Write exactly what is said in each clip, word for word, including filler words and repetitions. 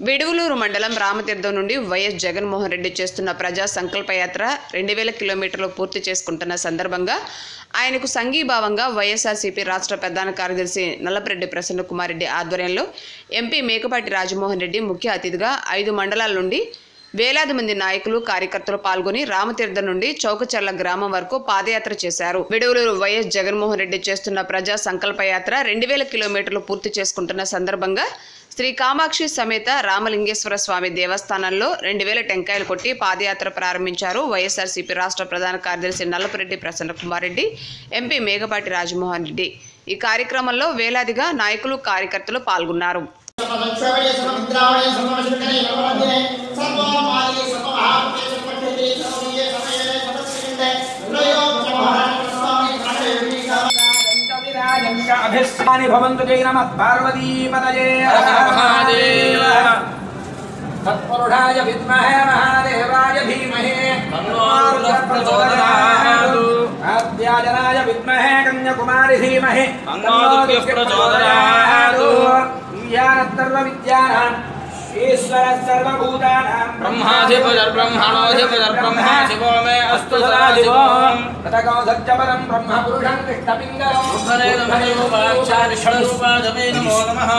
విడువలూరు మండలం రామతీర్థం నుండి వైఎస్ జగన్మోహన్ రెడ్డి చేస్తున్న ప్రజా సంకల్పయాత్ర రెండు వేల కిలోమీటర్లు పూర్తి చేసుకుంటున్న సందర్భంగా ఆయనకు సంఘీభావంగా వైఎస్ఆర్సీపీ రాష్ట్ర ప్రధాన కార్యదర్శి నల్లపరెడ్డి ప్రసన్న కుమార్ రెడ్డి ఆధ్వర్యంలో ఎంపీ మేకపాటి రాజమోహన్ రెడ్డి ముఖ్య అతిథిగా ఐదు మండలాల నుండి వేలాది మంది నాయకులు కార్యకర్తలు పాల్గొని రామతీర్థం నుండి చౌకచర్ల గ్రామం వరకు పాదయాత్ర చేశారు. విడువలూరు వైఎస్ జగన్మోహన్ రెడ్డి చేస్తున్న ప్రజా సంకల్పయాత్ర రెండు వేల కిలోమీటర్లు పూర్తి చేసుకుంటున్న సందర్భంగా శ్రీ కామాక్షి సమేత రామలింగేశ్వర స్వామి దేవస్థానంలో రెండు వేల టెంకాయలు కొట్టి పాదయాత్ర ప్రారంభించారు. వైఎస్ఆర్సీపీ రాష్ట్ర ప్రధాన కార్యదర్శి నల్లపరెడ్డి ప్రసన్న కుమార్ రెడ్డి, ఎంపీ మేకపాటి రాజమోహన్ రెడ్డి. ఈ కార్యక్రమంలో వేలాదిగా నాయకులు కార్యకర్తలు పాల్గొన్నారు. अभिष्टानि भवन्तु जय नमः पार्वतीपतये महादेव तत्पुरुषाय विद्महे महादेवाय धीमहि तन्नो प्रचोदयात् आद्याजनाय विद्महे कन्याकुमारी धीमहि तन्नो प्रचोदयात् ज्ञानसर्वविद्यानां ईश्वर सर्वभूतानां ब्रह्माधिपतिर् ब्रह्मणोऽधिपतिर् ब्रह्मा शिवो मे अस्तु सदा शिवम् ततको सत्यपदं ब्रह्म पुरुषं कृष्णपिङ्गलं मुखनेन भजोपाक्षारि षड्रूपादमे नमो नमः.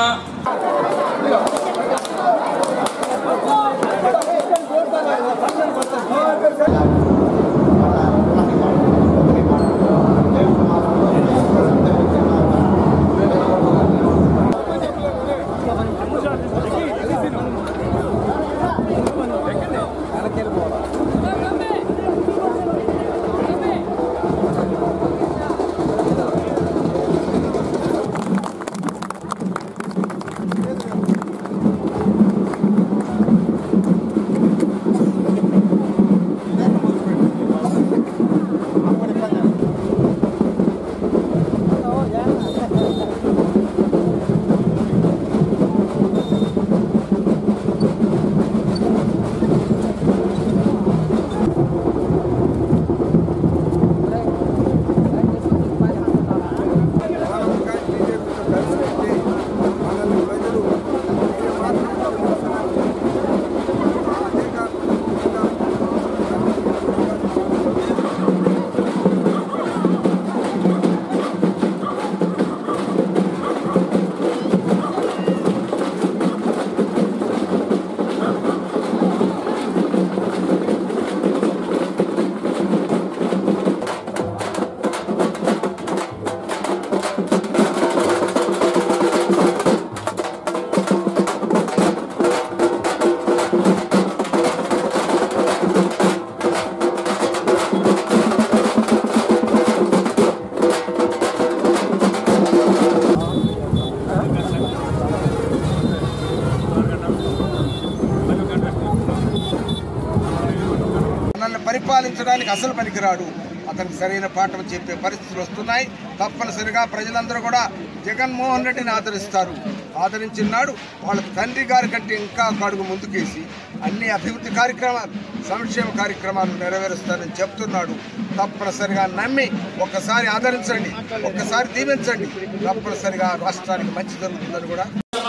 పరిపాలించడానికి అసలు పనికిరాడు, అతనికి సరైన పాఠం చెప్పే పరిస్థితులు వస్తున్నాయి. తప్పనిసరిగా ప్రజలందరూ కూడా జగన్మోహన్ రెడ్డిని ఆదరిస్తారు. ఆదరించినాడు వాళ్ళ తండ్రి గారి కంటే ఇంకా అడుగు ముందుకేసి అన్ని అభివృద్ధి కార్యక్రమాలు, సంక్షేమ కార్యక్రమాలు నెరవేరుస్తారని చెప్తున్నాడు. తప్పనిసరిగా నమ్మి ఒక్కసారి ఆదరించండి, ఒక్కసారి దీవించండి. తప్పనిసరిగా రాష్ట్రానికి మంచి జరుగుతుందని కూడా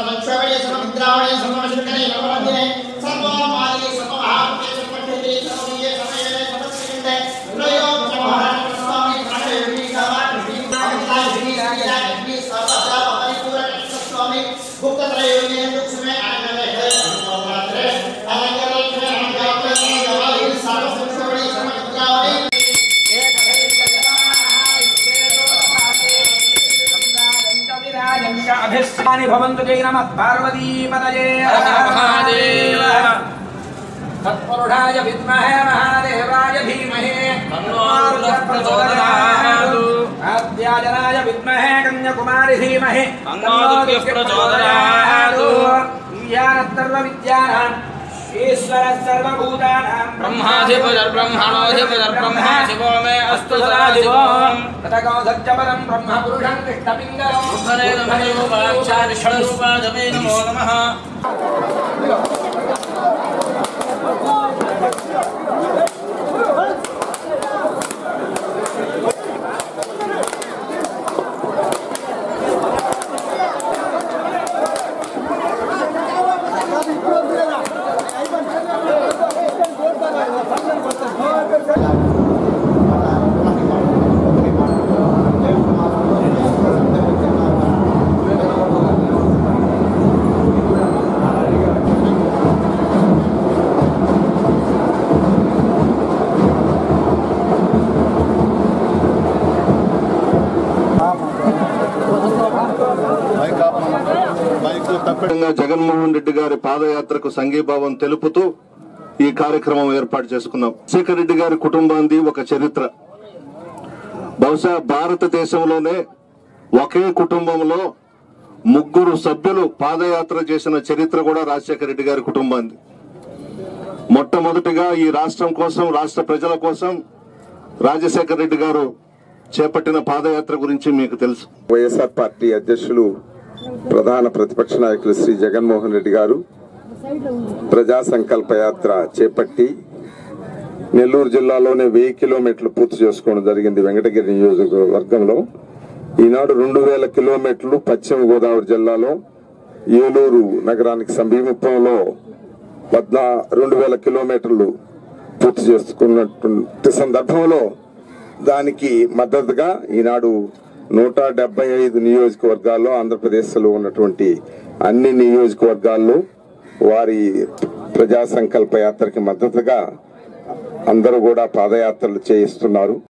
अभिष्टानि भवन्तु जय नमः पार्वतीपतये महादेव तत्पुरुषाय विद्महे महादेवाय धीमहि तन्नो प्रचोदयात् आद्याजनाय विद्महे कन्याकुमारी धीमहि तन्नो प्रचोदयात् ज्ञानसर्वविद्यानां ईश्वर सर्वभूतानां ब्रह्माधिपतिर् ब्रह्मणोऽधिपतिर् ब्रह्मा शिवो मे अस्तु सदा शिवम् ततको सत्यपदं ब्रह्म पुरुषं कृष्णपिङ्गलं मुखनेन भजोपाक्षारि षड्रूपादमे नमो नमः. Brother. తప్పకుండా జగన్మోహన్ రెడ్డి గారి పాదయాత్రకు సంఘీభావం తెలుపుతూ ఈ కార్యక్రమం ఏర్పాటు చేసుకున్నాం. రాజశేఖర రెడ్డి గారి కుటుంబానికి ఒక చరిత్ర. బహుశా భారతదేశంలోనే ఒకే కుటుంబంలో ముగ్గురు సభ్యులు పాదయాత్ర చేసిన చరిత్ర కూడా రాజశేఖర రెడ్డి గారి కుటుంబానికి. మొట్టమొదటిగా ఈ రాష్ట్రం కోసం, రాష్ట్ర ప్రజల కోసం రాజశేఖర రెడ్డి గారు చేపట్టిన పాదయాత్ర గురించి మీకు తెలుసు. వైఎస్ఆర్ పార్టీ అధ్యక్షులు, ప్రధాన ప్రతిపక్ష నాయకులు శ్రీ జగన్మోహన్ రెడ్డి గారు ప్రజా సంకల్ప యాత్ర చేపట్టి నెల్లూరు జిల్లాలోనే వెయ్యి కిలోమీటర్లు పూర్తి చేసుకోవడం జరిగింది. వెంకటగిరి నియోజకవర్గంలో ఈనాడు రెండు వేల కిలోమీటర్లు పశ్చిమ గోదావరి జిల్లాలో ఏలూరు నగరానికి సమీపంలో పద్నా రెండు వేల కిలోమీటర్లు పూర్తి చేసుకున్నటువంటి సందర్భంలో దానికి మద్దతుగా ఈనాడు నూట డెబ్బై ఐదు నియోజకవర్గాల్లో ఆంధ్రప్రదేశ్లో ఉన్నటువంటి అన్ని నియోజకవర్గాల్లో వారి ప్రజా సంకల్ప యాత్రకి మద్దతుగా అందరూ కూడా పాదయాత్రలు చేయిస్తున్నారు.